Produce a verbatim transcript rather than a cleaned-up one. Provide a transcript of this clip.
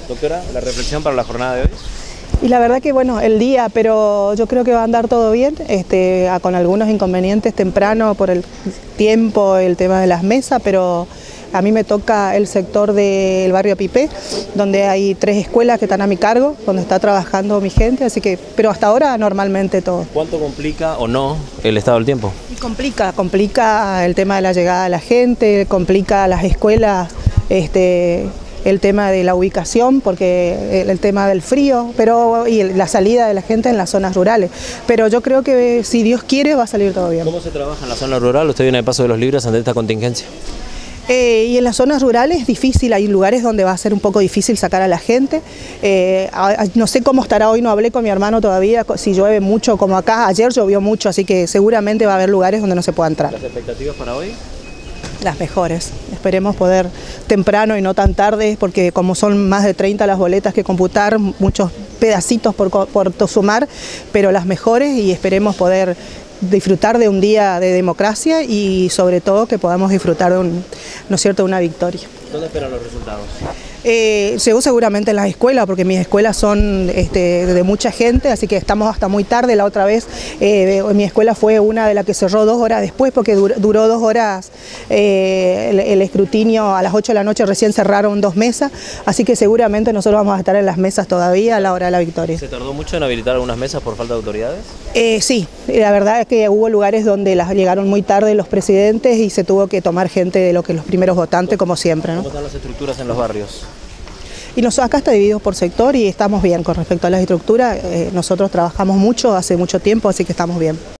Doctora, la reflexión para la jornada de hoy. Y la verdad que bueno, el día, pero yo creo que va a andar todo bien, este, con algunos inconvenientes temprano por el tiempo, el tema de las mesas, pero a mí me toca el sector del barrio Pipé, donde hay tres escuelas que están a mi cargo, donde está trabajando mi gente, así que, pero hasta ahora normalmente todo. ¿Cuánto complica o no el estado del tiempo? Y complica, complica el tema de la llegada de la gente, complica las escuelas, este, el tema de la ubicación, porque el, el tema del frío, pero y el, la salida de la gente en las zonas rurales. Pero yo creo que si Dios quiere va a salir todo bien. ¿Cómo se trabaja en la zona rural? Usted viene de Paso de los Libres ante esta contingencia. Eh, y en las zonas rurales es difícil, hay lugares donde va a ser un poco difícil sacar a la gente. Eh, a, a, no sé cómo estará hoy, no hablé con mi hermano todavía, si llueve mucho como acá, ayer llovió mucho, así que seguramente va a haber lugares donde no se pueda entrar. ¿Las expectativas para hoy? Las mejores, esperemos poder temprano y no tan tarde, porque como son más de treinta las boletas que computar, muchos pedacitos por, por sumar, pero las mejores, y esperemos poder disfrutar de un día de democracia y sobre todo que podamos disfrutar de un, ¿no es cierto?, una victoria. ¿Dónde esperan los resultados? Eh, llegó seguramente en las escuelas, porque mis escuelas son este, de mucha gente, así que estamos hasta muy tarde. La otra vez eh, mi escuela fue una de las que cerró dos horas después, porque duró, duró dos horas eh, el, el escrutinio. A las ocho de la noche recién cerraron dos mesas, así que seguramente nosotros vamos a estar en las mesas todavía a la hora de la victoria. ¿Se tardó mucho en habilitar algunas mesas por falta de autoridades? Eh, sí, la verdad es que hubo lugares donde las llegaron muy tarde los presidentes y se tuvo que tomar gente de lo que los primeros votantes, como siempre, ¿no? ¿Cómo están las estructuras en los barrios? Y nos, acá está dividido por sector y estamos bien con respecto a las estructuras. Eh, nosotros trabajamos mucho, hace mucho tiempo, así que estamos bien.